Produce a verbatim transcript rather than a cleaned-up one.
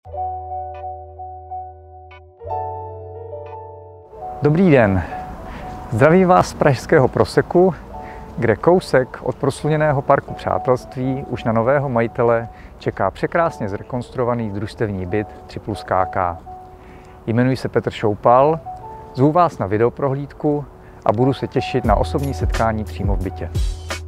Dobrý den, zdravím vás z pražského Proseku, kde kousek od prosluněného parku Přátelství už na nového majitele čeká překrásně zrekonstruovaný družstevní byt tři plus K K. Jmenuji se Petr Šoupal, zvu vás na videoprohlídku a budu se těšit na osobní setkání přímo v bytě.